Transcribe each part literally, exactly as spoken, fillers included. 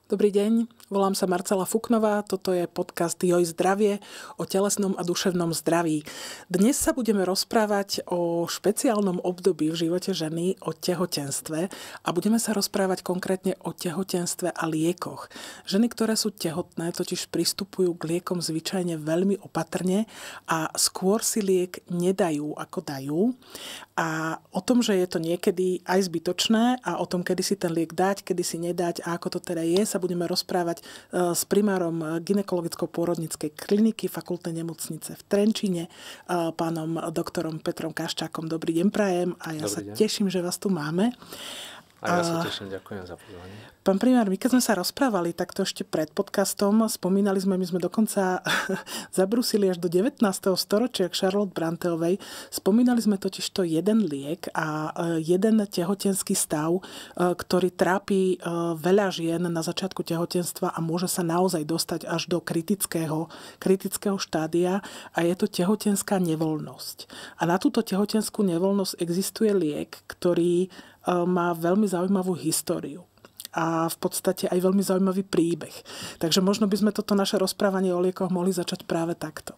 Dobrý deň, volám sa Marcela Fuknová, toto je podcast Joj zdravie o telesnom a duševnom zdraví. Dnes sa budeme rozprávať o špeciálnom období v živote ženy, o tehotenstve a budeme sa rozprávať konkrétne o tehotenstve a liekoch. Ženy, ktoré sú tehotné, totiž pristupujú k liekom zvyčajne veľmi opatrne a skôr si liek nedajú ako dajú. A o tom, že je to niekedy aj zbytočné a o tom, kedy si ten liek dať, kedy si nedať a ako to teda je, sa budeme rozprávať s primárom gynekologicko-pôrodníckej kliniky fakultnej nemocnice v Trenčíne, pánom doktorom Petrom Kaščákom. Dobrý deň prajem a ja Dobrý sa deň. Teším, že vás tu máme. A ja sa teším, ďakujem za pozvanie. Pán primár, my keď sme sa rozprávali takto ešte pred podcastom, spomínali sme, my sme dokonca zabrúsili až do devätnásteho storočia k Charlotte Bronteovej. Spomínali sme totiž to jeden liek a jeden tehotenský stav, ktorý trápi veľa žien na začiatku tehotenstva a môže sa naozaj dostať až do kritického, kritického štádia a je to tehotenská nevoľnosť. A na túto tehotenskú nevoľnosť existuje liek, ktorý má veľmi zaujímavú históriu a v podstate aj veľmi zaujímavý príbeh. Takže možno by sme toto naše rozprávanie o liekoch mohli začať práve takto.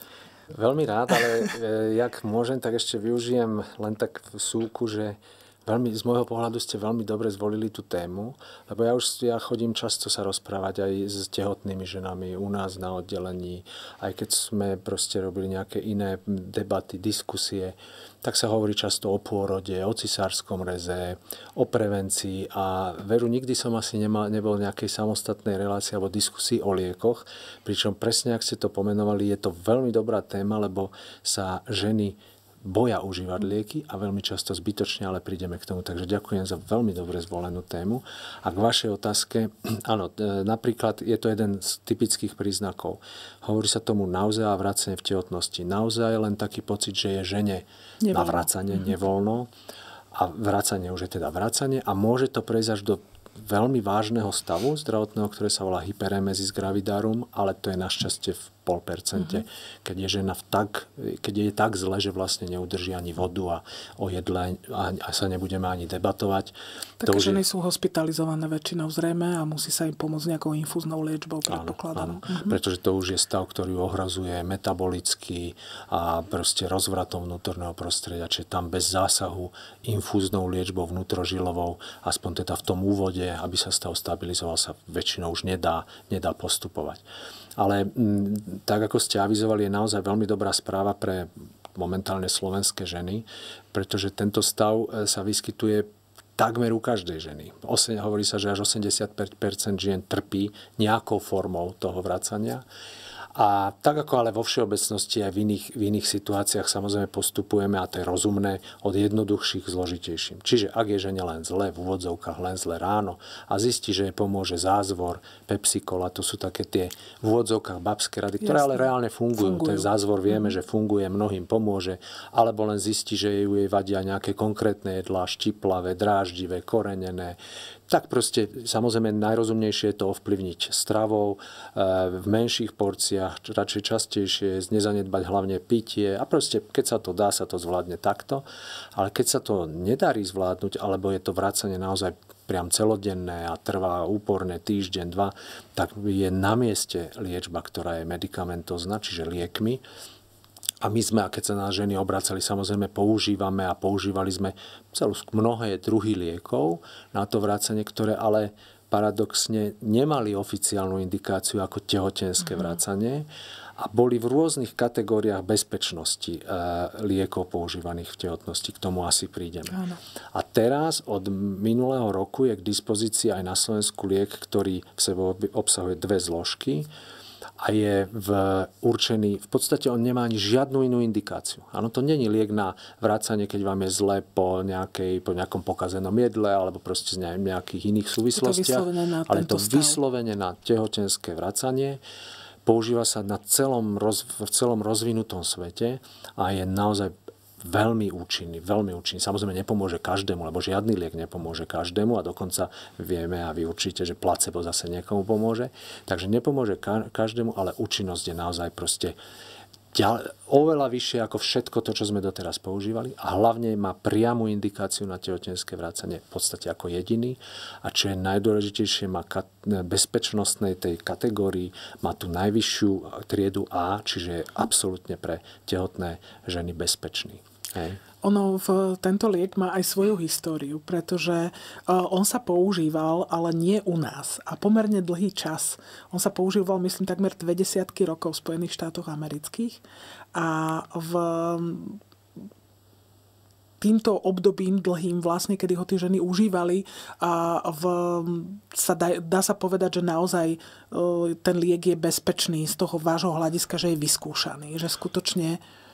Veľmi rád, ale jak môžem, tak ešte využijem len tak v súku, že veľmi, z môjho pohľadu ste veľmi dobre zvolili tú tému, lebo ja už ja chodím často sa rozprávať aj s tehotnými ženami u nás na oddelení, aj keď sme proste robili nejaké iné debaty, diskusie, tak sa hovorí často o pôrode, o cisárskom reze, o prevencii a veru nikdy som asi nemal, nebol v nejakej samostatnej relácii alebo diskusii o liekoch, pričom presne, ak ste to pomenovali, je to veľmi dobrá téma, lebo sa ženy boja užívať lieky a veľmi často zbytočne, ale prídeme k tomu. Takže ďakujem za veľmi dobre zvolenú tému. A k vašej otázke, áno, napríklad je to jeden z typických príznakov. Hovorí sa tomu nauzea a vracanie v tehotnosti. Nauzea je len taký pocit, že je žene nevoľno. Na vracanie nevoľno a vracanie už je teda vracanie a môže to prejsť až do veľmi vážneho stavu zdravotného, ktoré sa volá hyperemesis gravidarum, ale to je našťastie v pol percente, uh-huh. keď je žena v tak, keď je tak zle, že vlastne neudrží ani vodu a o jedle a, a sa nebudeme ani debatovať. Také ženy je... sú hospitalizované väčšinou zrejme a musí sa im pomôcť nejakou infúznou liečbou, predpokladám. Áno, áno. Uh-huh. Pretože to už je stav, ktorý ohrozuje metabolicky a proste rozvratom vnútorného prostredia, čiže tam bez zásahu infúznou liečbou vnútrožilovou, aspoň teda v tom úvode, aby sa stav stabilizoval, sa väčšinou už nedá, nedá postupovať. Ale m, tak, ako ste avizovali, je naozaj veľmi dobrá správa pre momentálne slovenské ženy, pretože tento stav sa vyskytuje takmer u každej ženy. Osem, hovorí sa, že až osemdesiatpäť percent žien trpí nejakou formou toho vracania. A tak ako ale vo všeobecnosti aj v iných, v iných situáciách samozrejme postupujeme, a to je rozumné, od jednoduchších k zložitejším. Čiže ak je žene len zle, v úvodzovkách len zle ráno a zistí, že jej pomôže zázvor, Pepsi-Cola, to sú také tie v úvodzovkách babské rady, ktoré Jasne. ale reálne fungujú. fungujú. Ten zázvor vieme, mm. že funguje, mnohým pomôže, alebo len zistí, že jej vadia nejaké konkrétne jedlá, štiplavé, dráždivé, korenené. Tak proste, samozrejme, najrozumnejšie je to ovplyvniť stravou, v menších porciách, radšej častejšie, nezanedbať hlavne pitie a proste, keď sa to dá, sa to zvládne takto. Ale keď sa to nedarí zvládnuť, alebo je to vracanie naozaj priam celodenné a trvá úporne týždeň, dva, tak je na mieste liečba, ktorá je medikamentozná, čiže liekmi. A my sme, a keď sa na ženy obracali, samozrejme používame a používali sme celú mnohé druhy liekov na to vracanie, ktoré ale paradoxne nemali oficiálnu indikáciu ako tehotenské mm-hmm. vracanie a boli v rôznych kategóriách bezpečnosti e, liekov používaných v tehotnosti. K tomu asi prídeme. Áno. A teraz od minulého roku je k dispozícii aj na Slovensku liek, ktorý v sebe obsahuje dve zložky a je v určený, v podstate on nemá ani žiadnu inú indikáciu. Áno, to není liek na vracanie, keď vám je zle po, nejakej, po nejakom pokazenom jedle alebo proste z nejakých iných súvislostiach. Ale to vyslovene na tehotenské vracanie. Používa sa na celom, roz, v celom rozvinutom svete a je naozaj veľmi účinný, veľmi účinný. Samozrejme nepomôže každému, lebo žiadny liek nepomôže každému a dokonca vieme a vy určite, že placebo zase niekomu pomôže. Takže nepomôže ka- každému, ale účinnosť je naozaj proste oveľa vyššie ako všetko to, čo sme doteraz používali a hlavne má priamu indikáciu na tehotenské vracanie v podstate ako jediný a čo je najdôležitejšie, má bezpečnostnej tej kategórii, má tú najvyššiu triedu A, čiže je absolútne pre tehotné ženy bezpečný. Hej. Ono, v, tento liek má aj svoju históriu, pretože uh, on sa používal, ale nie u nás. A pomerne dlhý čas. On sa používal, myslím, takmer dve desiatky rokov v Spojených štátoch amerických. A v týmto obdobím dlhým, vlastne, kedy ho tie ženy užívali, a v, sa dá, dá sa povedať, že naozaj uh, ten liek je bezpečný z toho vášho hľadiska, že je vyskúšaný. Že skutočne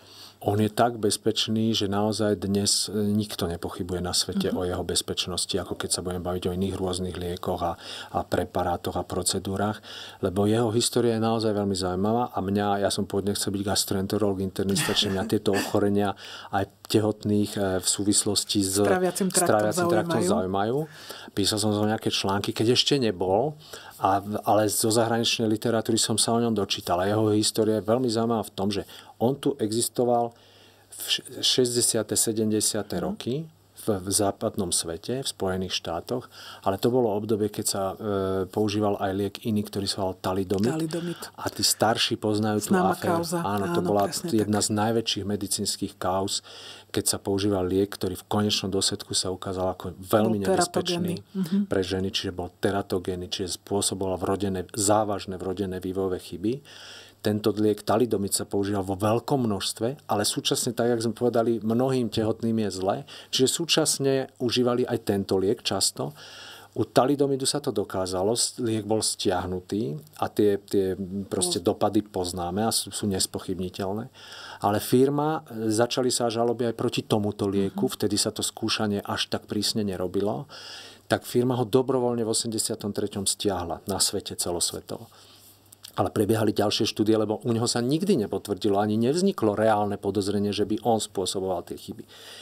on je tak bezpečný, že naozaj dnes nikto nepochybuje na svete uh-huh. o jeho bezpečnosti, ako keď sa budeme baviť o iných rôznych liekoch a, a preparátoch a procedúrach, lebo jeho história je naozaj veľmi zaujímavá a mňa, ja som pôvodne chcel byť gastroenterológ, internista, čiže mňa tieto ochorenia aj tehotných v súvislosti s tráviacim traktom traktom zaujímajú. Písal som zo nejaké články, keď ešte nebol, a, ale zo zahraničnej literatúry som sa o ňom dočítal. A jeho história je veľmi zaujímavá v tom, že on tu existoval v šesťdesiate sedemdesiate roky v, v západnom svete, v Spojených štátoch, ale to bolo obdobie, keď sa e, používal aj liek iný, ktorý sa volal talidomid. talidomid. A tí starší poznajú tú aféru. Áno, to áno, bola jedna tak. z najväčších medicínskych kauz, keď sa používal liek, ktorý v konečnom dôsledku sa ukázal ako veľmi bol nebezpečný uh-huh. pre ženy, čiže bol teratogénny, čiže spôsoboval vrodené, závažné vrodené vývojové chyby. Tento liek talidomid sa používal vo veľkom množstve, ale súčasne, tak jak sme povedali, mnohým tehotným je zle, čiže súčasne užívali aj tento liek často. U talidomidu sa to dokázalo, liek bol stiahnutý a tie, tie proste dopady poznáme a sú, sú nespochybniteľné. Ale firma, začali sa žaloby aj proti tomuto lieku, vtedy sa to skúšanie až tak prísne nerobilo, tak firma ho dobrovoľne v osemdesiatom treťom stiahla na svete celosvetovo. Ale prebiehali ďalšie štúdie, lebo u neho sa nikdy nepotvrdilo, ani nevzniklo reálne podozrenie, že by on spôsoboval tie chyby.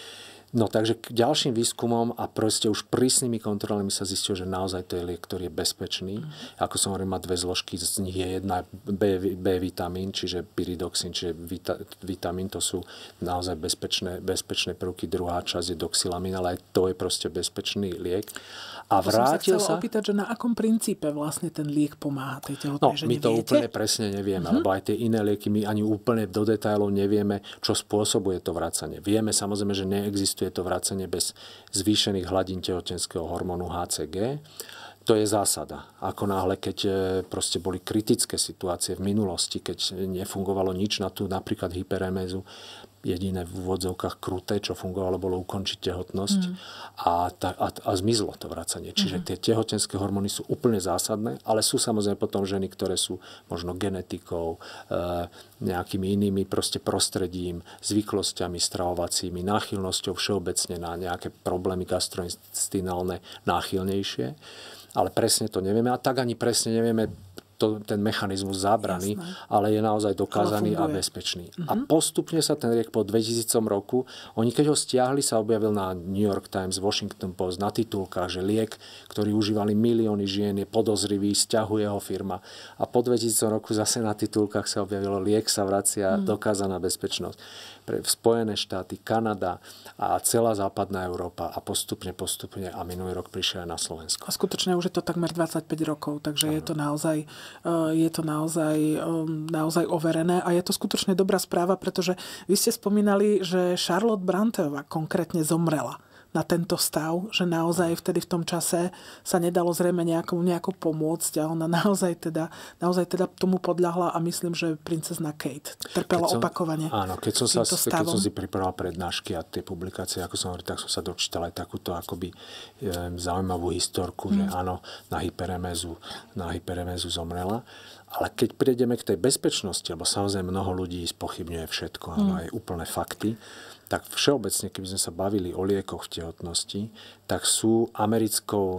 No takže k ďalším výskumom a proste už prísnymi kontrolami sa zistilo, že naozaj to je liek, ktorý je bezpečný. Mm. Ako som hovoril, má dve zložky, z nich je jedna B, B vitamín, čiže pyridoxín, čiže vita, vitamín, to sú naozaj bezpečné, bezpečné prvky. Druhá časť je doxylamín, ale aj to je proste bezpečný liek. A vrátil sa... sa... opýtať, že na akom princípe vlastne ten liek pomáha tej tehotnej no, žene, my to viete? úplne presne nevieme, uh-huh. lebo aj tie iné lieky my ani úplne do detailov nevieme, čo spôsobuje to vracanie. Vieme samozrejme, že neexistuje to vracanie bez zvýšených hladín tehotenského hormónu há cé gé. To je zásada. Ako náhle, keď proste boli kritické situácie v minulosti, keď nefungovalo nič na tú napríklad hyperemézu, jediné v úvodzovkách kruté, čo fungovalo, bolo ukončiť tehotnosť mm. a, ta, a, a zmizlo to vracanie. Čiže mm. tie tehotenské hormóny sú úplne zásadné, ale sú samozrejme potom ženy, ktoré sú možno genetikou, e, nejakými inými proste prostredím, zvyklosťami stravovacími, náchylnosťou všeobecne na nejaké problémy gastrointestinálne náchylnejšie. Ale presne to nevieme a tak ani presne nevieme to, ten mechanizmus zábrany, jasné. Ale je naozaj dokázaný a bezpečný. Uh-huh. A postupne sa ten liek po dvetisícom roku, oni keď ho stiahli, sa objavil na New York Times, Washington Post, na titulkách, že liek, ktorý užívali milióny žien, je podozrivý, stiahuje ho firma. A po dvetisícom roku zase na titulkách sa objavilo, liek sa vracia, uh-huh. dokázaná bezpečnosť. Pre Spojené štáty, Kanada a celá západná Európa a postupne, postupne a minulý rok prišiel aj na Slovensko. A skutočne už je to takmer dvadsaťpäť rokov, takže ano. je to naozaj, je to naozaj, naozaj overené a je to skutočne dobrá správa, pretože vy ste spomínali, že Charlotte Bronteová konkrétne zomrela na tento stav, že naozaj vtedy v tom čase sa nedalo zrejme nejako, nejako pomôcť a ona naozaj teda, naozaj teda tomu podľahla a myslím, že princezna Kate trpela som, opakovane. Áno, keď som, sa, keď som si pripravoval prednášky a tie publikácie, ako som hovoril, tak som sa dočítal aj takúto akoby e, zaujímavú historku, mm. že áno, na hyperemézu, na hyperemézu zomrela. Ale keď prejdeme k tej bezpečnosti, lebo samozrejme mnoho ľudí spochybňuje všetko, mm. áno, aj úplné fakty, tak všeobecne, keby sme sa bavili o liekoch v tehotnosti, tak sú americkou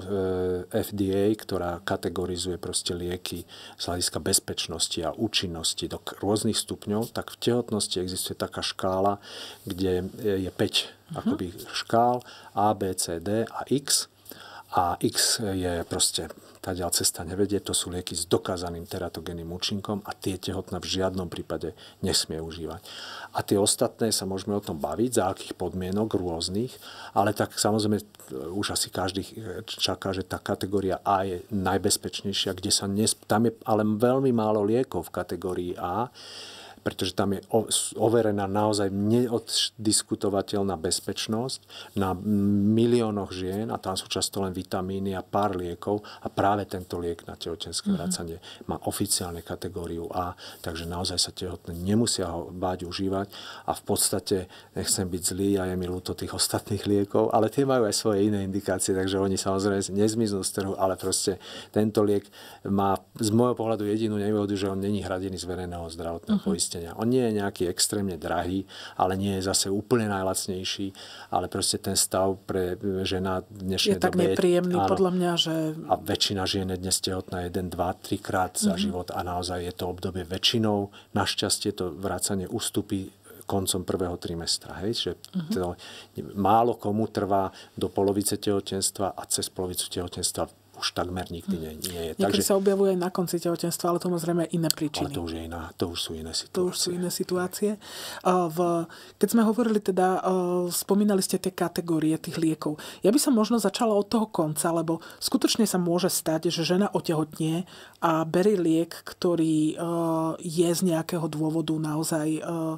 F D A, ktorá kategorizuje proste lieky z hľadiska bezpečnosti a účinnosti do rôznych stupňov, tak v tehotnosti existuje taká škála, kde je päť uh-huh. akoby škál A, B, C, D a X. A X je proste, tá ďal cesta nevedie, to sú lieky s dokázaným teratogénnym účinkom a tie tehotná v žiadnom prípade nesmie užívať. A tie ostatné sa môžeme o tom baviť, za akých podmienok rôznych, ale tak samozrejme už asi každý čaká, že tá kategória A je najbezpečnejšia, kde sa nes... tam je ale veľmi málo liekov v kategórii A, pretože tam je overená naozaj neoddiskutovateľná bezpečnosť na miliónoch žien a tam sú často len vitamíny a pár liekov a práve tento liek na tehotenské mm-hmm. vracanie má oficiálne kategóriu A, takže naozaj sa tehotné nemusia ho báť užívať a v podstate nechcem byť zlý a je mi ľúto tých ostatných liekov, ale tie majú aj svoje iné indikácie, takže oni samozrejme nezmiznú z trhu, ale proste tento liek má z môjho pohľadu jedinú nevýhodu, že on není hradený z verejného zdravotného mm-hmm. poistenia. On nie je nejaký extrémne drahý, ale nie je zase úplne najlacnejší, ale proste ten stav pre žena dnešnej je tak dobe nepríjemný áno, podľa mňa, že... A väčšina žien je dnes tehotná jeden, dva, tri krát za mm-hmm. život a naozaj je to obdobie väčšinou. Našťastie to vracanie ustupí koncom prvého trimestra. Hej? Že mm-hmm. to málo komu trvá do polovice tehotenstva a cez polovicu tehotenstva už takmer nikdy nie, nie je. Niekedy Takže, sa objavuje aj na konci tehotenstva, ale to zrejme iné príčiny. Ale to už, je iná, to už sú iné situácie. To už sú iné situácie. V, keď sme hovorili teda, spomínali ste tie kategórie tých liekov. Ja by som možno začala od toho konca, lebo skutočne sa môže stať, že žena otehotnie a berie liek, ktorý je z nejakého dôvodu naozaj,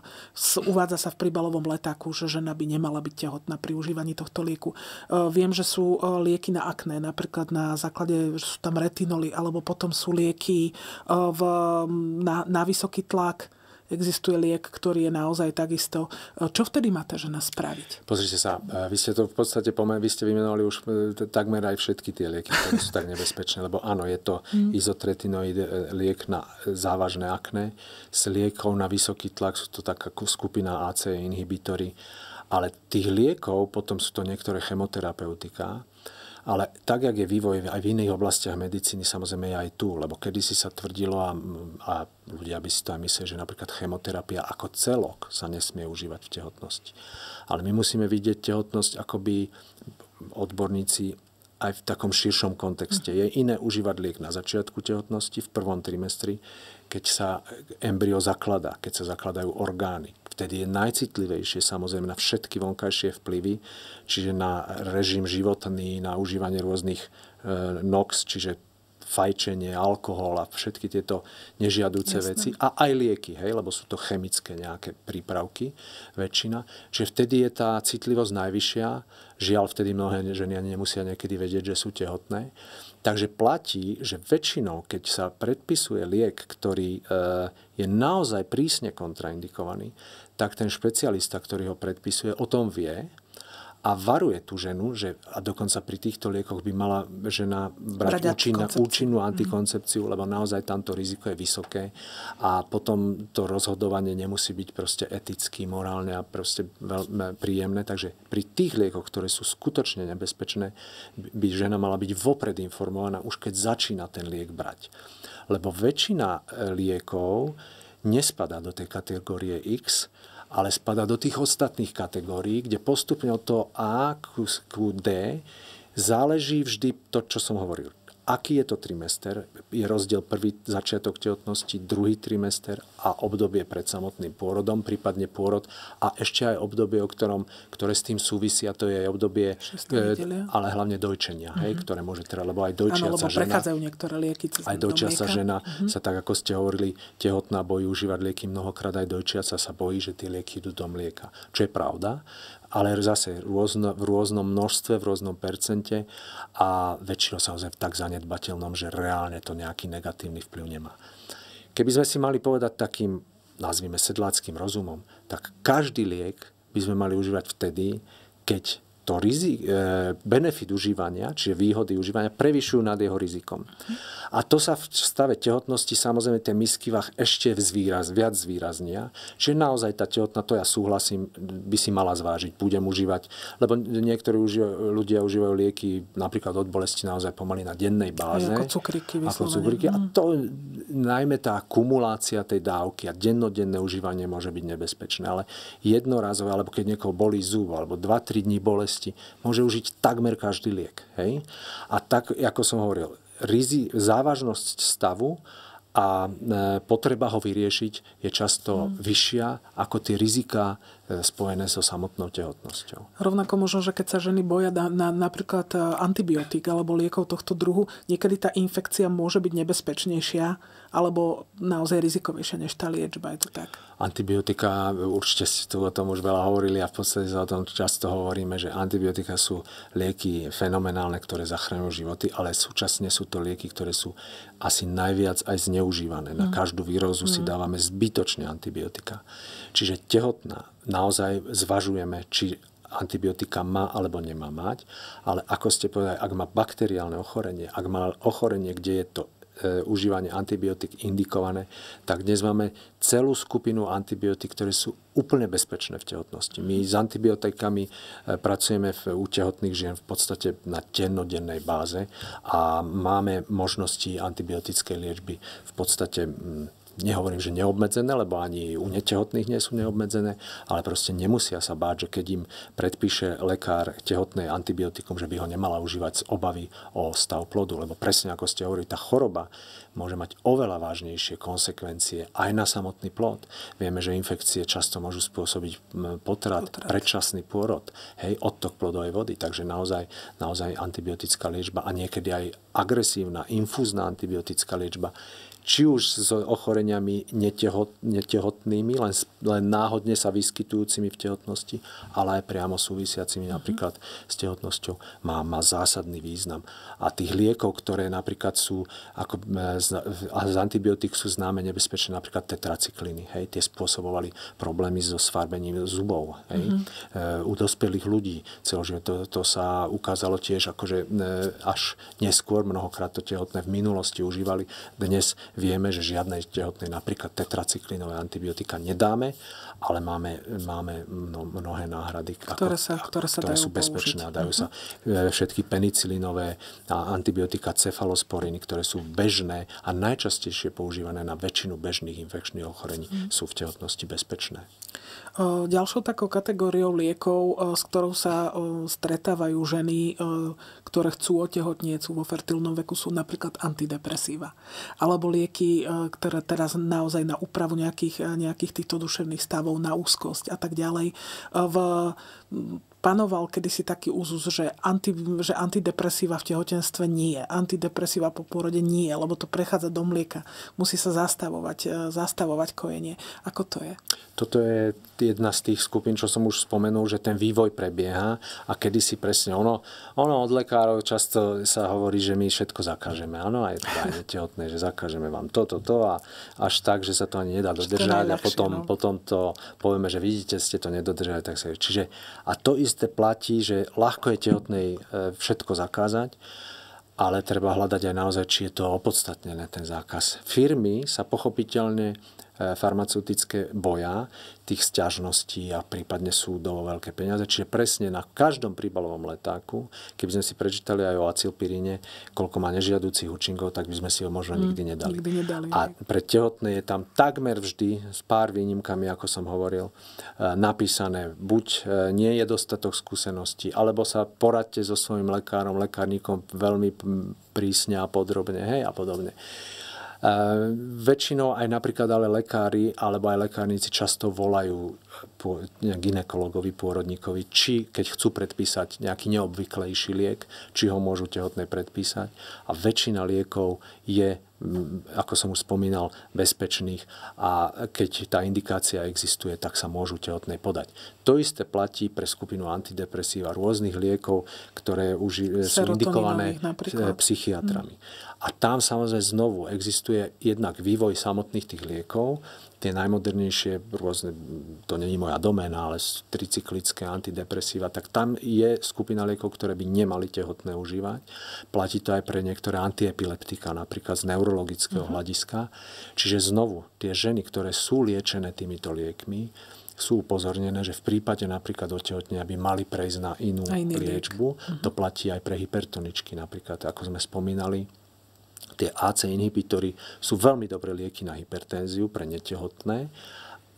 uvádza sa v príbalovom letáku, že žena by nemala byť tehotná pri užívaní tohto lieku. Viem, že sú lieky na akné, napríklad na základe, sú tam retinoly, alebo potom sú lieky v, na, na vysoký tlak. Existuje liek, ktorý je naozaj takisto. Čo vtedy má tá žena spraviť? Pozrite sa, vy ste to v podstate, vy ste vymenovali už takmer aj všetky tie lieky, ktoré sú tak nebezpečné, lebo áno, je to mm. izotretinoid liek na závažné akné, s liekov na vysoký tlak sú to taká skupina á cé inhibitory, ale tých liekov, potom sú to niektoré chemoterapeutika. Ale tak, jak je vývoj aj v iných oblastiach medicíny, samozrejme je aj tu, lebo kedysi sa tvrdilo a, a ľudia by si to aj mysleli, že napríklad chemoterapia ako celok sa nesmie užívať v tehotnosti. Ale my musíme vidieť tehotnosť akoby odborníci aj v takom širšom kontexte. Je iné užívať liek na začiatku tehotnosti, v prvom trimestri, keď sa embryo zakladá, keď sa zakladajú orgány. Vtedy je najcitlivejšie samozrejme na všetky vonkajšie vplyvy, čiže na režim životný, na užívanie rôznych e, nox, čiže fajčenie, alkohol a všetky tieto nežiaduce Jasne. Veci. A aj lieky, hej, lebo sú to chemické nejaké prípravky, väčšina. Čiže vtedy je tá citlivosť najvyššia. Žiaľ, vtedy mnohé ženy nemusia niekedy vedieť, že sú tehotné. Takže platí, že väčšinou, keď sa predpisuje liek, ktorý e, je naozaj prísne kontraindikovaný, tak ten špecialista, ktorý ho predpisuje, o tom vie a varuje tú ženu, že a dokonca pri týchto liekoch by mala žena brať účinná, účinnú antikoncepciu, mm. lebo naozaj tamto riziko je vysoké a potom to rozhodovanie nemusí byť proste eticky, morálne a proste veľmi príjemné. Takže pri tých liekoch, ktoré sú skutočne nebezpečné, by žena mala byť vopred informovaná, už keď začína ten liek brať. Lebo väčšina liekov nespadá do tej kategórie X, ale spadá do tých ostatných kategórií, kde postupne od toho A ku D záleží vždy to, čo som hovoril. Aký je to trimester? Je rozdiel prvý začiatok tehotnosti, druhý trimester a obdobie pred samotným pôrodom, prípadne pôrod a ešte aj obdobie, o ktorom, ktoré s tým súvisia, to je obdobie, ale hlavne dojčenia, mm-hmm. hej, ktoré môže trvať, lebo aj dojčiaca žena... Áno, lebo prechádzajú niektoré lieky cez aj dojčiaca žena mm-hmm. sa tak, ako ste hovorili, tehotná bojí užívať lieky mnohokrát, aj dojčiaca sa bojí, že tie lieky idú do mlieka. Čo je pravda, ale zase rôzno, v rôznom množstve, v rôznom percente a väčšinou samozrejme tak zanedbateľnom, že reálne to nejaký negatívny vplyv nemá. Keby sme si mali povedať takým, nazvime sedláckým rozumom, tak každý liek by sme mali užívať vtedy, keď to rizik, e, benefit užívania, čiže výhody užívania, prevyšujú nad jeho rizikom. A to sa v stave tehotnosti samozrejme ten miskyvách ešte zvýraz, viac zvýraznia. Čiže naozaj tá tehotná, to ja súhlasím, by si mala zvážiť. Budem užívať, lebo niektorí užívajú, ľudia užívajú lieky napríklad od bolesti naozaj pomaly na dennej báze. Ako cukríky vyslovene. Ako cukríky. A to najmä tá kumulácia tej dávky a dennodenné užívanie môže byť nebezpečné. Ale jednorazové, alebo keď niekoho bolí zub, alebo dva tri dní bolesti, bolesti, môže užiť takmer každý liek. Hej? A tak, ako som hovoril, rizi, závažnosť stavu a potreba ho vyriešiť je často hmm. vyššia ako tie riziká spojené so samotnou tehotnosťou. Rovnako možno, že keď sa ženy boja na, na napríklad antibiotík alebo liekov tohto druhu, niekedy tá infekcia môže byť nebezpečnejšia alebo naozaj rizikovejšia než tá liečba, je to tak? Antibiotika, určite ste tu o tom už veľa hovorili a v podstate o tom často hovoríme, že antibiotika sú lieky fenomenálne, ktoré zachraňujú životy, ale súčasne sú to lieky, ktoré sú asi najviac aj zneužívané. Na každú výrozu mm. si dávame zbytočne antibiotika. Čiže tehotná naozaj zvažujeme, či antibiotika má alebo nemá mať, ale ako ste povedali, ak má bakteriálne ochorenie, ak má ochorenie, kde je to e, užívanie antibiotik indikované, tak dnes máme celú skupinu antibiotik, ktoré sú úplne bezpečné v tehotnosti. My s antibiotikami e, pracujeme v, u tehotných žien v podstate na dennodennej báze a máme možnosti antibiotickej liečby v podstate m, nehovorím, že neobmedzené, lebo ani u netehotných nie sú neobmedzené, ale proste nemusia sa báť, že keď im predpíše lekár tehotné antibiotikum, že by ho nemala užívať z obavy o stav plodu, lebo presne ako ste hovorili, tá choroba môže mať oveľa vážnejšie konsekvencie aj na samotný plod. Vieme, že infekcie často môžu spôsobiť potrat, potrat. predčasný pôrod, hej, odtok plodovej vody, takže naozaj, naozaj antibiotická liečba a niekedy aj agresívna, infúzna antibiotická liečba, či už s ochoreniami netehot, netehotnými, len, len náhodne sa vyskytujúcimi v tehotnosti, ale aj priamo súvisiacimi mm-hmm. napríklad s tehotnosťou, má, má zásadný význam. A tých liekov, ktoré napríklad sú, ako z, z antibiotík sú známe nebezpečné, napríklad tetracykliny, hej, tie spôsobovali problémy so sfarbením zubov. Hej. Mm-hmm. E, u dospelých ľudí celoživotne to, to sa ukázalo tiež, akože e, až neskôr, mnohokrát to tehotné v minulosti užívali. Dnes vieme, že žiadnej tehotnej napríklad tetracyklinové antibiotika nedáme, ale máme, máme mnohé náhrady, ktoré, ako, sa, ktoré, sa ktoré dajú sú bezpečné. použiť. Dajú sa všetky penicilinové a antibiotika cefalosporiny, ktoré sú bežné a najčastejšie používané na väčšinu bežných infekčných ochorení, mm. sú v tehotnosti bezpečné. Ďalšou takou kategóriou liekov, s ktorou sa stretávajú ženy, ktoré chcú otehotnieť, sú vo fertilnom veku, sú napríklad antidepresíva. Alebo lieky, ktoré teraz naozaj na úpravu nejakých, nejakých týchto duševných stavov, na úzkosť a tak ďalej. V panoval kedysi taký úzus, že, anti, že antidepresíva v tehotenstve nie. Antidepresíva po pôrode nie, lebo to prechádza do mlieka. Musí sa zastavovať, zastavovať kojenie. Ako to je? Toto je jedna z tých skupín, čo som už spomenul, že ten vývoj prebieha a kedysi presne ono, ono od lekárov často sa hovorí, že my všetko zakážeme. Áno, aj to aj netehotné, že zakážeme vám toto, to, to a až tak, že sa to ani nedá dodržať a potom, no. potom to povieme, že vidíte, ste to nedodržali. Tak sa... Čiže, a to isté platí, že ľahko je tehotnej všetko zakázať, ale treba hľadať aj naozaj, či je to opodstatnené, ten zákaz. Firmy sa pochopiteľne farmaceutické boja tých sťažností a prípadne súdov o veľké peniaze. Čiže presne na každom príbalovom letáku, keby sme si prečítali aj o acylpiríne, koľko má nežiaducich účinkov, tak by sme si ho možno mm, nikdy nedali. Nikdy nedali. A pre tehotné je tam takmer vždy, s pár výnimkami, ako som hovoril, napísané, buď nie je dostatok skúseností, alebo sa poradte so svojím lekárom, lekárnikom veľmi prísne a podrobne, hej, a podobne. Uh, väčšinou aj napríklad ale lekári alebo aj lekárnici často volajú po, gynekologovi, pôrodníkovi, či keď chcú predpísať nejaký neobvyklejší liek, či ho môžu tehotné predpísať. A väčšina liekov je, ako som už spomínal, bezpečných a keď tá indikácia existuje, tak sa môžu tehotné podať. To isté platí pre skupinu antidepresív a rôznych liekov, ktoré už sú indikované napríklad psychiatrami. Hmm. A tam samozrejme znovu existuje jednak vývoj samotných tých liekov, tie najmodernejšie, rôzne, to nie je moja doména, ale tricyklické antidepresíva, tak tam je skupina liekov, ktoré by nemali tehotné užívať. Platí to aj pre niektoré antiepileptika, napríklad z neurologického uh-huh. hľadiska. Čiže znovu, tie ženy, ktoré sú liečené týmito liekmi, sú upozornené, že v prípade napríklad otehotnenia by mali prejsť na inú liečbu. Uh-huh. To platí aj pre hypertoničky, napríklad, ako sme spomínali. Tie á cé inhibitory sú veľmi dobré lieky na hypertenziu pre netehotné.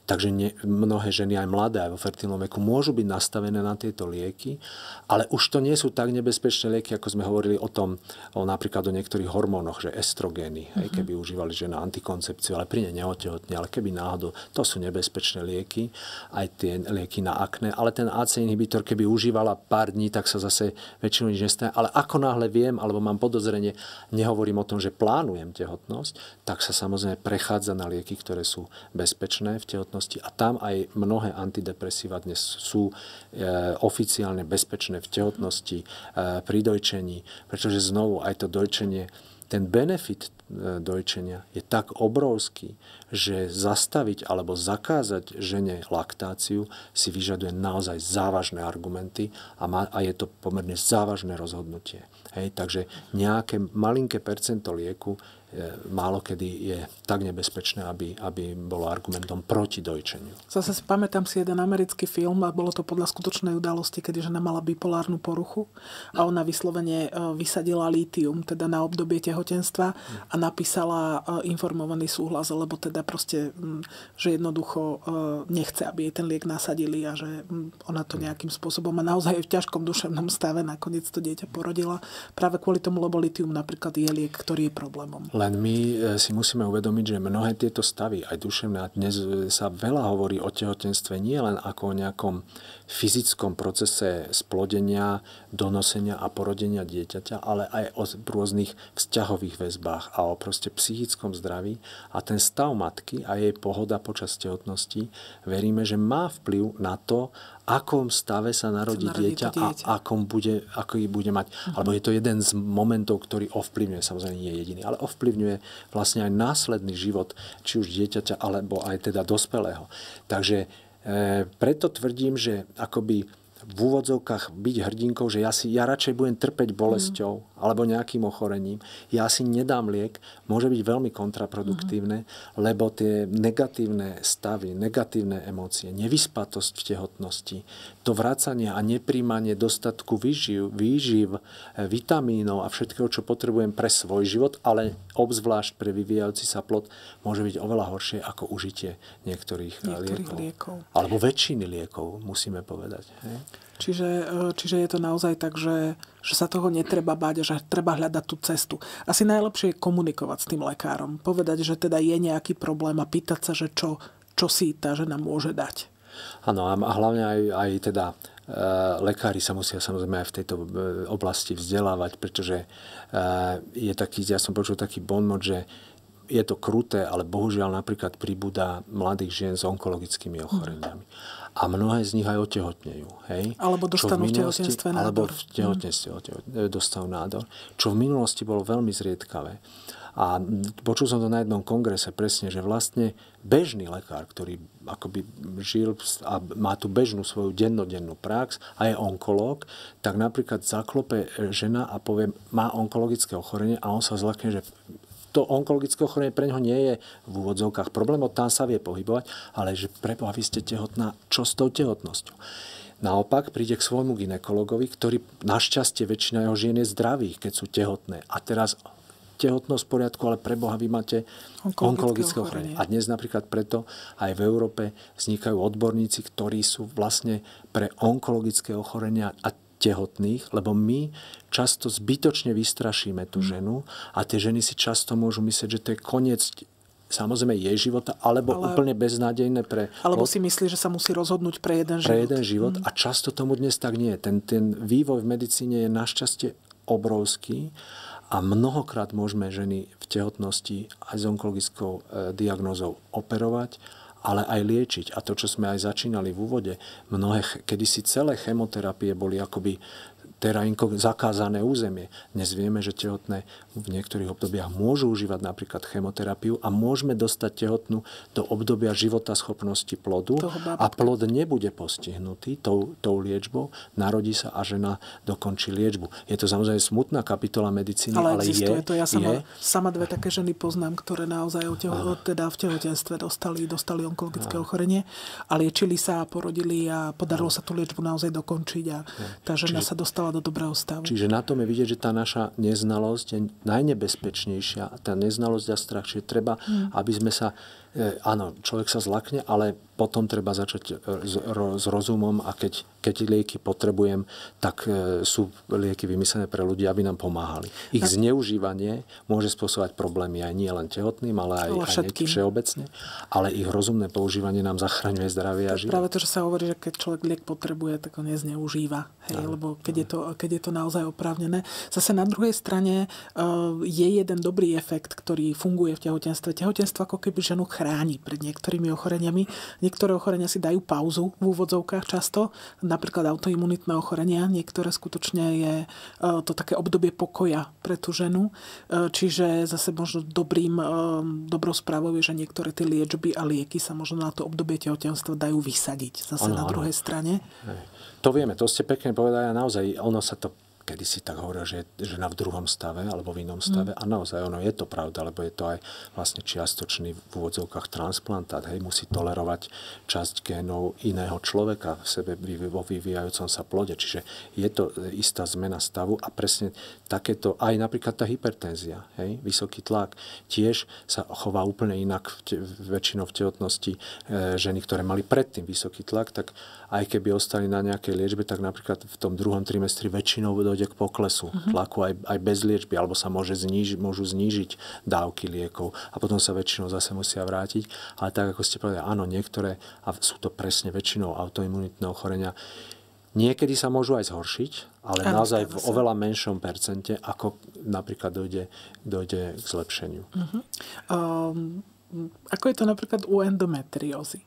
Takže nie, mnohé ženy, aj mladé, aj vo fertilnom veku, môžu byť nastavené na tieto lieky, ale už to nie sú tak nebezpečné lieky, ako sme hovorili o tom, o napríklad o niektorých hormónoch, že estrogény, uh-huh. hej, keby užívali žena antikoncepciu, ale pri nej neotehotne, ale keby náhodou, to sú nebezpečné lieky, aj tie lieky na akné, ale ten á cé inhibitor, keby užívala pár dní, tak sa zase väčšinou nič nestane. Ale ako náhle viem, alebo mám podozrenie, nehovorím o tom, že plánujem tehotnosť, tak sa samozrejme prechádza na lieky, ktoré sú bezpečné v tehotnosti. A tam aj mnohé antidepresíva dnes sú e, oficiálne bezpečné v tehotnosti, e, pri dojčení, pretože znovu aj to dojčenie, ten benefit e, dojčenia je tak obrovský, že zastaviť alebo zakázať žene laktáciu si vyžaduje naozaj závažné argumenty a, má, a je to pomerne závažné rozhodnutie. Hej, takže nejaké malinké percento lieku málo kedy je tak nebezpečné, aby, aby bolo argumentom proti dojčeniu. Zase si pamätám si jeden americký film a bolo to podľa skutočnej udalosti, kedy žena mala bipolárnu poruchu a ona vyslovene vysadila lítium teda na obdobie tehotenstva a napísala informovaný súhlas, lebo teda proste, že jednoducho nechce, aby jej ten liek nasadili a že ona to nejakým spôsobom a naozaj v ťažkom duševnom stave nakoniec to dieťa porodila práve kvôli tomu, lebo lítium napríklad je liek, ktorý je problémom. Len my si musíme uvedomiť, že mnohé tieto stavy, aj duševné, a dnes sa veľa hovorí o tehotenstve nie len ako o nejakom fyzickom procese splodenia, donosenia a porodenia dieťaťa, ale aj o rôznych vzťahových väzbách a o proste psychickom zdraví. A ten stav matky a jej pohoda počas tehotnosti, veríme, že má vplyv na to, akom stave sa narodí, sa narodí dieťa, dieťa a akom bude, ako bude mať. Uh-huh. Alebo je to jeden z momentov, ktorý ovplyvňuje, samozrejme nie je jediný, ale ovplyvňuje vlastne aj následný život, či už dieťaťa, alebo aj teda dospelého. Takže e, preto tvrdím, že akoby v úvodzovkách byť hrdinkou, že ja, si, ja radšej budem trpeť bolesťou mm. alebo nejakým ochorením. Ja si nedám liek, môže byť veľmi kontraproduktívne, mm. lebo tie negatívne stavy, negatívne emócie, nevyspatosť v tehotnosti, to vracanie a nepríjmanie dostatku výživ, výživ, vitamínov a všetkého, čo potrebujem pre svoj život, ale obzvlášť pre vyvíjajúci sa plod, môže byť oveľa horšie ako užitie niektorých, niektorých liekov. liekov. Alebo väčšiny liekov, musíme povedať. Hej? Čiže, čiže je to naozaj tak, že, že sa toho netreba báť, že treba hľadať tú cestu. Asi najlepšie je komunikovať s tým lekárom. Povedať, že teda je nejaký problém a pýtať sa, že čo, čo si tá žena môže dať. Áno, a hlavne aj, aj teda e, lekári sa musia samozrejme aj v tejto oblasti vzdelávať, pretože e, je taký, ja som počul taký bonmot, že je to kruté, ale bohužiaľ napríklad pribúda mladých žien s onkologickými ochoreniami. A mnohé z nich aj otehotnejú. Hej? Alebo dostanú v tehotenstve nádor. Alebo v tehotenstve mm. dostanú nádor. Čo v minulosti bolo veľmi zriedkavé. A počul som to na jednom kongrese presne, že vlastne bežný lekár, ktorý akoby žil a má tu bežnú svoju dennodennú prax a je onkológ, tak napríklad zaklope žena a povie, má onkologické ochorenie a on sa zlakne, že to onkologické ochorenie pre ňoho nie je v úvodzovkách problém, tam sa vie pohybovať, ale že preboha, vy ste tehotná, čo s tou tehotnosťou? Naopak príde k svojmu gynekologovi, ktorý našťastie väčšina jeho žien je zdravých, keď sú tehotné. A teraz tehotnosť v poriadku, ale preboha, vy máte onkologické ochorenie. A dnes napríklad preto aj v Európe vznikajú odborníci, ktorí sú vlastne pre onkologické ochorenia a tehotných, lebo my často zbytočne vystrašíme tú ženu a tie ženy si často môžu myslieť, že to je koniec samozrejme jej života, alebo ale, úplne beznádejné pre... Alebo si myslí, že sa musí rozhodnúť pre jeden život. Pre jeden život mm. a často tomu dnes tak nie je. Ten, ten vývoj v medicíne je našťastie obrovský a mnohokrát môžeme ženy v tehotnosti aj s onkologickou e, diagnózou operovať, ale aj liečiť. A to, čo sme aj začínali v úvode, mnohé, kedysi celé chemoterapie boli akoby terajnko zakázané územie. Dnes vieme, že tehotné v niektorých obdobiach môžu užívať napríklad chemoterapiu a môžeme dostať tehotnú do obdobia životaschopnosti plodu a plod nebude postihnutý tou, tou liečbou, narodí sa a žena dokončí liečbu. Je to samozrejme smutná kapitola medicíny, ale, ale existuje je. To ja sama, sama dve také ženy poznám, ktoré naozaj teho, teda v tehotenstve dostali, dostali onkologické a. ochorenie a liečili sa a porodili a podarilo a. sa tú liečbu naozaj dokončiť a tá žena Čiže... sa dostala do dobrého stavu. Čiže na tom je vidieť, že tá naša neznalosť je najnebezpečnejšia. Tá neznalosť a strach. Čiže treba, hmm. aby sme sa E, áno, človek sa zlakne, ale potom treba začať s, ro, s rozumom a keď, keď lieky potrebujem, tak e, sú lieky vymyslené pre ľudí, aby nám pomáhali. Ich a... zneužívanie môže spôsobovať problémy aj nie len tehotným, ale aj, aj všeobecne, ale ich rozumné používanie nám zachraňuje zdravie a život. Práve to, že sa hovorí, že keď človek liek potrebuje, tak ho nezneužíva. Hej, no, lebo keď, no. je to, keď je to naozaj oprávnené. Zase na druhej strane uh, je jeden dobrý efekt, ktorý funguje v tehotenstve. Tehotenstvo ako keby ženu chráni pred niektorými ochoreniami. Niektoré ochorenia si dajú pauzu v úvodzovkách často, napríklad autoimunitné ochorenia. Niektoré skutočne je uh, to také obdobie pokoja pre tú ženu. Uh, čiže zase možno dobrým, uh, dobrou správou je, že niektoré tie liečby a lieky sa možno na to obdobie tehotenstva dajú vysadiť. Zase ano, na druhej ano. strane. Hej. To vieme, to ste pekne povedali a naozaj ono sa to kedysi tak hovoril, že je žena v druhom stave alebo v inom stave mm. a naozaj ono je to pravda, lebo je to aj vlastne čiastočný v úvodzovkách transplantát. Hej, musí tolerovať časť génov iného človeka v sebe vo vyvíjajúcom sa plode. Čiže je to istá zmena stavu a presne takéto, aj napríklad tá hypertenzia, hej, vysoký tlak, tiež sa chová úplne inak v te, väčšinou v tehotnosti e, ženy, ktoré mali predtým vysoký tlak, tak aj keby ostali na nejakej liečbe, tak napríklad v tom druhom trimestri väčšinou dojde k poklesu uh-huh. tlaku aj, aj bez liečby, alebo sa môže zníži, môžu znížiť dávky liekov a potom sa väčšinou zase musia vrátiť. Ale tak, ako ste povedali, áno, niektoré, a sú to presne väčšinou autoimunitné ochorenia, niekedy sa môžu aj zhoršiť, ale ano, naozaj v oveľa menšom percente, ako napríklad dojde, dojde k zlepšeniu. Uh-huh. Um, ako je to napríklad u endometriózy?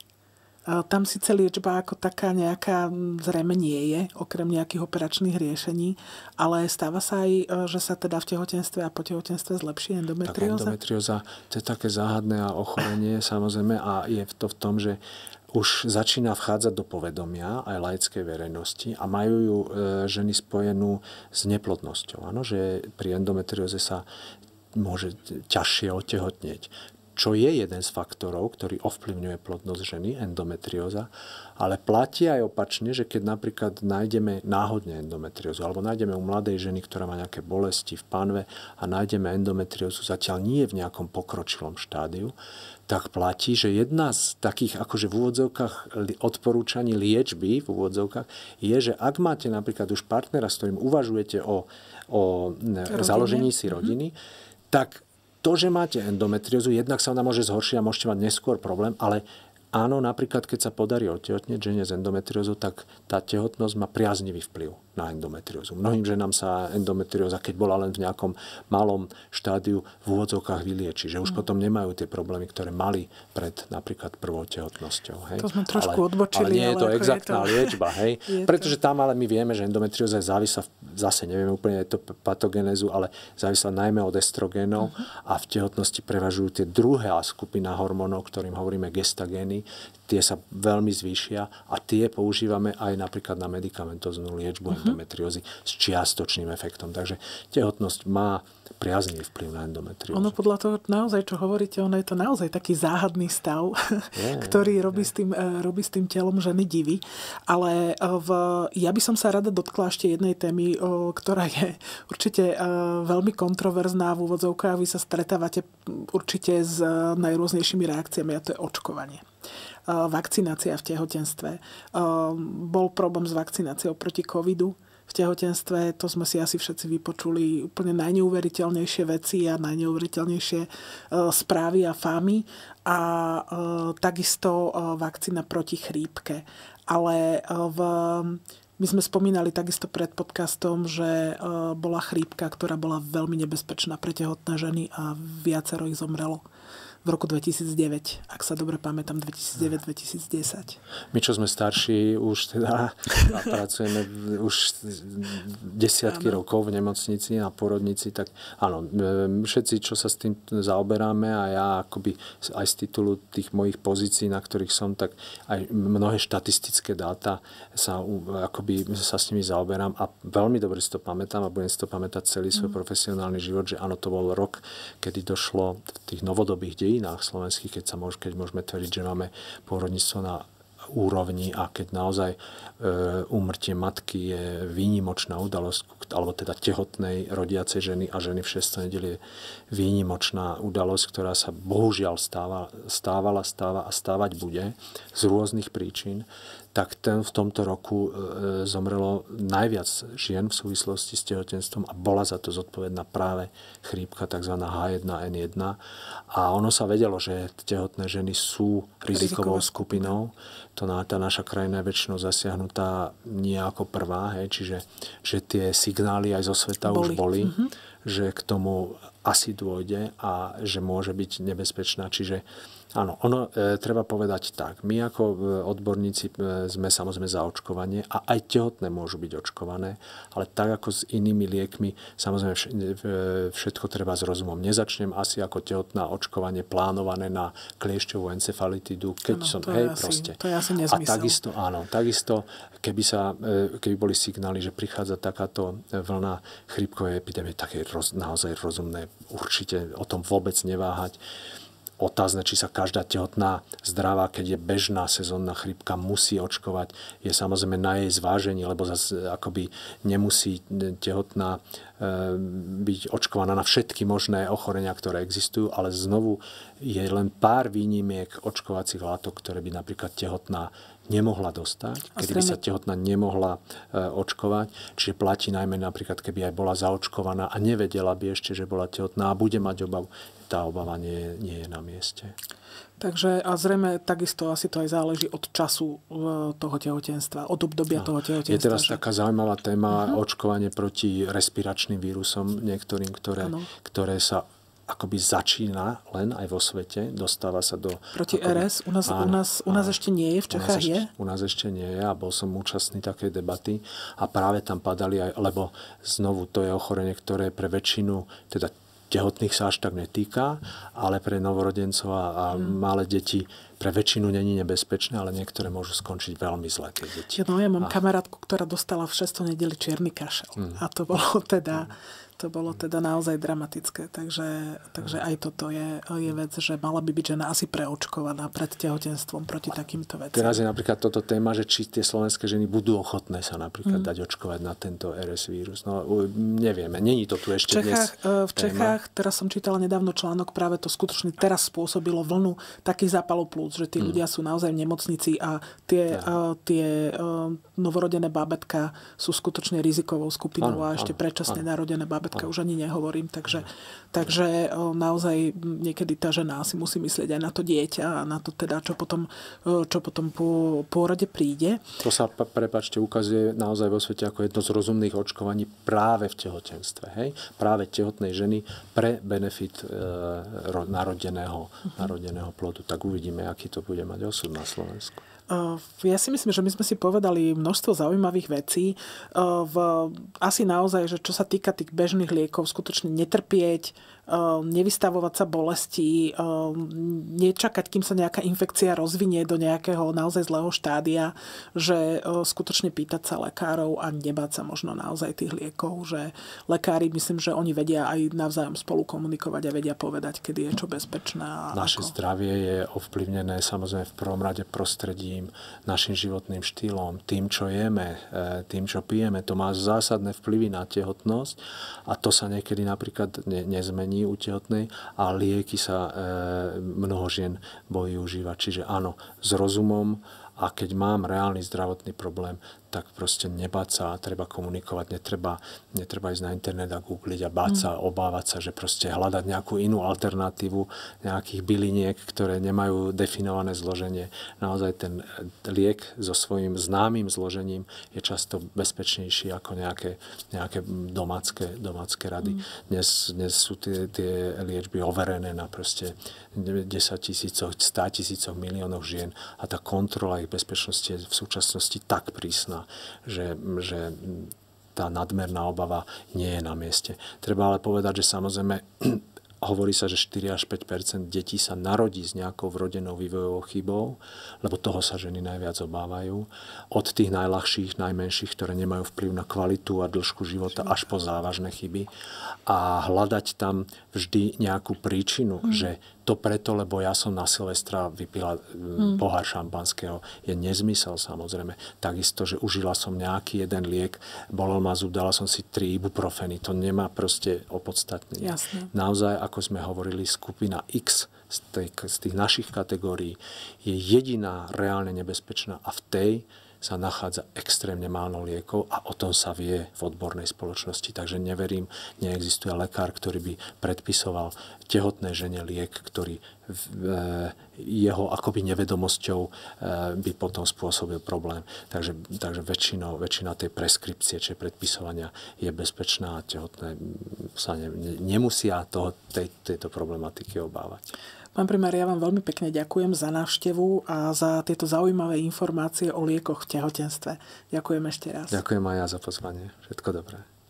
Tam síce liečba ako taká nejaká zrejme nie je, okrem nejakých operačných riešení, ale stáva sa aj, že sa teda v tehotenstve a po tehotenstve zlepší endometrióza? Tak endometrióza, to je také záhadné ochorenie samozrejme a je to v tom, že už začína vchádzať do povedomia aj laickej verejnosti a majú ju ženy spojenú s neplodnosťou. Áno, že pri endometrióze sa môže ťažšie otehotnieť. Čo je jeden z faktorov, ktorý ovplyvňuje plodnosť ženy, endometrióza, ale platí aj opačne, že keď napríklad nájdeme náhodne endometriózu, alebo nájdeme u mladej ženy, ktorá má nejaké bolesti v panve a nájdeme endometriózu zatiaľ nie v nejakom pokročilom štádiu, tak platí, že jedna z takých akože v úvodzovkách odporúčaní liečby v úvodzovkách je, že ak máte napríklad už partnera, s ktorým uvažujete o, o založení si rodiny, mm-hmm. tak to, že máte endometriózu, jednak sa ona môže zhoršiť a môžete mať neskôr problém, ale áno, napríklad, keď sa podarí otehotnieť žene s endometriózou, tak tá tehotnosť má priaznivý vplyv na endometriózu. Mnohým ženám sa endometrióza, keď bola len v nejakom malom štádiu, v úvodzovkách vylieči, že už mm. potom nemajú tie problémy, ktoré mali pred napríklad prvou tehotnosťou. Hej. To sme trošku ale, odbočili. Ale nie je to exaktná je to... liečba. Hej. Pretože tam ale my vieme, že endometrióza je závislá, zase nevieme úplne to patogenézu, ale závislá najmä od estrogénov mm-hmm. a v tehotnosti prevažujú tie druhá skupina hormónov, ktorým hovoríme gestagény. Tie sa veľmi zvýšia a tie používame aj napríklad na medikamentóznu liečbu uh-huh. endometriózy s čiastočným efektom. Takže tehotnosť má priaznivý vplyv na endometriózu. Ono podľa toho naozaj, čo hovoríte, ono je to naozaj taký záhadný stav, je, ktorý robí s, tým, robí s tým telom ženy divy. Ale v, ja by som sa rada dotkla ešte jednej témy, ktorá je určite veľmi kontroverzná v úvodzovkách. Vy sa stretávate určite s najrôznejšími reakciami a to je očkovanie. Vakcinácia v tehotenstve. Bol problém s vakcináciou proti covidu v tehotenstve, to sme si asi všetci vypočuli úplne najneuveriteľnejšie veci a najneuveriteľnejšie správy a fámy a takisto vakcína proti chrípke. Ale v My sme spomínali takisto pred podcastom, že bola chrípka, ktorá bola veľmi nebezpečná pre tehotné ženy a viacero ich zomrelo v roku dvetisícdeväť, ak sa dobre pamätám, dvetisícdeväť dvetisícdesať. My, čo sme starší, už teda a pracujeme už desiatky áno. rokov v nemocnici, na porodnici, tak áno, všetci, čo sa s tým zaoberáme a ja akoby aj z titulu tých mojich pozícií, na ktorých som, tak aj mnohé štatistické dáta sa akoby sa s nimi zaoberám a veľmi dobre si to pamätám a budem si to pamätať celý svoj mm. profesionálny život, že áno, to bol rok, kedy došlo v tých novodobých dejinách slovenských, keď sa môž, keď môžeme tvrdiť, že máme pôrodníctvo na úrovni a keď naozaj e, úmrtie matky je výnimočná udalosť, alebo teda tehotnej rodiacej ženy a ženy v šiestej nedeli je výnimočná udalosť, ktorá sa bohužiaľ stáva, stávala, stáva a stávať bude z rôznych príčin, tak ten, v tomto roku e, zomrelo najviac žien v súvislosti s tehotenstvom a bola za to zodpovedná práve chrípka, tzv. há jeden en jeden. A ono sa vedelo, že tehotné ženy sú rizikovou skupinou. To na, tá naša krajina je väčšinou zasiahnutá nie ako prvá, hej, čiže že tie signály aj zo sveta boli. už boli, mm-hmm. že k tomu asi dôjde a že môže byť nebezpečná. Čiže áno, ono e, treba povedať tak. My ako e, odborníci e, sme samozrejme za očkovanie a aj tehotné môžu byť očkované, ale tak ako s inými liekmi, samozrejme vš- e, všetko treba s rozumom. Nezačnem asi ako tehotná očkovanie plánované na kliešťovú encefalitidu, keď ano, som, hej, asi, proste. To je asi nezmysel. A takisto, áno, takisto, keby sa, e, keby boli signály, že prichádza takáto vlna chrípkovej epidémie, tak je roz, naozaj rozumné určite o tom vôbec neváhať. Otázne, či sa každá tehotná zdravá, keď je bežná sezónna chrípka, musí očkovať, je samozrejme na jej zvážení, lebo zase akoby nemusí tehotná byť očkovaná na všetky možné ochorenia, ktoré existujú, ale znovu je len pár výnimiek očkovacích látok, ktoré by napríklad tehotná nemohla dostať, kedy by sa tehotná nemohla očkovať. Čiže platí najmä napríklad, keby aj bola zaočkovaná a nevedela by ešte, že bola tehotná a bude mať obavu, tá obava nie, nie je na mieste. Takže a zrejme takisto asi to aj záleží od času toho tehotenstva, od obdobia no. toho tehotenstva. Je teraz že... taká zaujímavá téma uh-huh. očkovanie proti respiračným vírusom, niektorým, ktoré, ktoré sa akoby začína len aj vo svete, dostáva sa do... Proti akoby, er es? U nás, áno, u, nás, u nás ešte nie je, v Čechách u je? Ešte, u nás ešte nie je a bol som účastný takej debaty a práve tam padali aj, lebo znovu to je ochorenie, ktoré pre väčšinu, teda tehotných sa až tak netýka, ale pre novorodencov a hmm. malé deti pre väčšinu není nebezpečné, ale niektoré môžu skončiť veľmi zle, tie deti. No, ja mám a... kamarátku, ktorá dostala v šiestej nedeli čierny kašel. Hmm. A to bolo teda... Hmm. To bolo teda naozaj dramatické. Takže, takže aj toto je, je vec, že mala by byť žena asi preočkovaná pred tehotenstvom proti takýmto veciam. Teraz je napríklad toto téma, že či tie slovenské ženy budú ochotné sa napríklad mm. dať očkovať na tento er es vírus. No nevieme, není to tu ešte v Čechách, dnes V Čechách, téma. Teraz som čítala nedávno článok, práve to skutočne teraz spôsobilo vlnu takých zápalov plúc, že tí mm. ľudia sú naozaj v nemocnici a tie, a, tie a, novorodené bábätká sú skutočne rizikovou skupinou ano, a ešte ano, predčasne ano. narodené bábätká už ani nehovorím, takže, takže naozaj niekedy tá žena si musí myslieť aj na to dieťa a na to teda, čo potom, čo potom po pôrode príde. To sa, prepáčte, ukazuje naozaj vo svete ako jedno z rozumných očkovaní práve v tehotenstve. Hej? Práve tehotnej ženy pre benefit e, narodeného, uh-huh. narodeného plodu. Tak uvidíme, aký to bude mať osud na Slovensku. Ja si myslím, že my sme si povedali množstvo zaujímavých vecí. V, asi naozaj, že čo sa týka tých bežných liekov, skutočne netrpieť, nevystavovať sa bolesti, nečakať, kým sa nejaká infekcia rozvinie do nejakého naozaj zlého štádia, že skutočne pýtať sa lekárov a nebáť sa možno naozaj tých liekov, že lekári, myslím, že oni vedia aj navzájom spolu komunikovať a vedia povedať, kedy je čo bezpečné. Naše ako... zdravie je ovplyvnené samozrejme v prvom rade prostredím, našim životným štýlom, tým, čo jeme, tým, čo pijeme. To má zásadné vplyvy na tehotnosť a to sa niekedy napríklad ne- nezmení u tehotnej a lieky sa e, mnoho žien bojí užívať. Čiže áno, s rozumom a keď mám reálny zdravotný problém, tak proste nebáť sa, treba komunikovať, netreba, netreba ísť na internet a googliť a báť sa, mm. obávať sa, že proste hľadať nejakú inú alternatívu nejakých byliniek, ktoré nemajú definované zloženie. Naozaj ten liek so svojím známym zložením je často bezpečnejší ako nejaké, nejaké domácké, domácké rady. Mm. Dnes, dnes sú tie, tie liečby overené na proste desaťtisícoch, státisícoch, miliónoch žien a tá kontrola ich bezpečnosti je v súčasnosti tak prísna, Že, že tá nadmerná obava nie je na mieste. Treba ale povedať, že samozrejme hovorí sa, že štyri až päť percent detí sa narodí s nejakou vrodenou vývojovou chybou, lebo toho sa ženy najviac obávajú. Od tých najľahších, najmenších, ktoré nemajú vplyv na kvalitu a dĺžku života, až po závažné chyby. A hľadať tam vždy nejakú príčinu, mm. že to preto, lebo ja som na Silvestra vypila hmm. pohár šampanského. Je nezmysel samozrejme. Takisto, že užila som nejaký jeden liek, bolel ma zub, dala som si tri ibuprofeny. To nemá proste opodstatnenie. Jasne. Naozaj, ako sme hovorili, skupina X z, tej, z tých našich kategórií je jediná reálne nebezpečná a v tej sa nachádza extrémne málo liekov a o tom sa vie v odbornej spoločnosti. Takže neverím, neexistuje lekár, ktorý by predpisoval tehotnej žene liek, ktorý jeho akoby nevedomosťou by potom spôsobil problém. Takže, takže väčšinou, väčšina tej preskripcie, či predpisovania je bezpečná a tehotné sa ne, nemusia toho, tej, tejto problematiky obávať. Pán primár, ja vám veľmi pekne ďakujem za návštevu a za tieto zaujímavé informácie o liekoch v tehotenstve. Ďakujem ešte raz. Ďakujem aj ja za pozvanie. Všetko dobré.